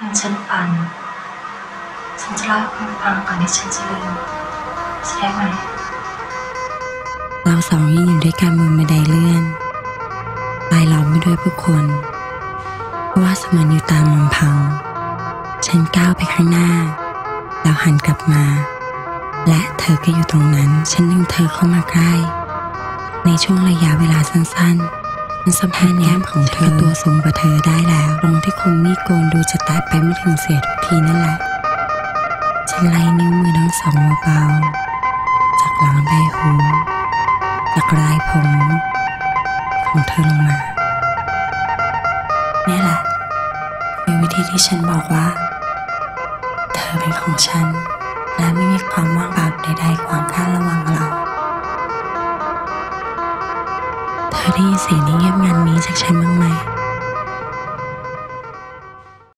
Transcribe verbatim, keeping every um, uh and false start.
งั้นฉันฝันฉันจะเล่าให้คุณฟังก่อนที่ฉันจะลืมใช่ไหมเราสองยืนอยู่ด้วยกันบนบันไดเลื่อนรายล้อมไปด้วยผู้คนเพราะว่าสมันอยู่ตามลำพังฉันก้าวไปข้างหน้าแล้วหันกลับมาและเธอก็อยู่ตรงนั้นฉันดึงเธอเข้ามาใกล้ในช่วงระยะเวลาสั้นๆมันสัมผัสแย้มของเธอตัวสูงกว่าเธอได้แล้วตรงที่คมมีดโกนดูจะแตะไปไม่ถึงเสียทุกทีนั่นแหละฉันไล่นิ้วมือทั้งสองเบาๆจากหลังใบหูจากลายผมของเธอลงมานี่แหละคือวิธีที่ฉันบอกว่าเธอเป็นของฉันและไม่มีความว่างเปล่าใดๆขวางกั้นระหว่างเราเธอได้ยินเสียงที่เงียบงันนี้จากฉันบ้างไหม